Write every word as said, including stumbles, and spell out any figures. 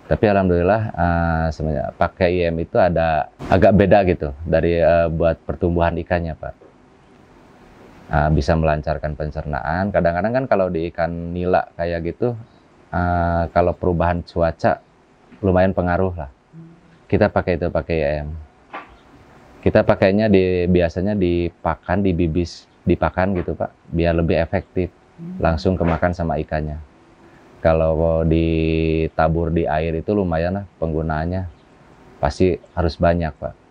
Tapi alhamdulillah uh, sebenarnya pakai I M itu ada agak beda gitu dari uh, buat pertumbuhan ikannya, Pak. Uh, bisa melancarkan pencernaan. Kadang-kadang kan kalau di ikan nila kayak gitu, uh, kalau perubahan cuaca lumayan pengaruh lah. Kita pakai itu pakai I M. Kita pakainya di biasanya di pakan, di bibis, di pakan gitu, Pak, biar lebih efektif. Langsung kemakan sama ikannya. Kalau ditabur di air itu lumayan lah penggunaannya, pasti harus banyak, Pak.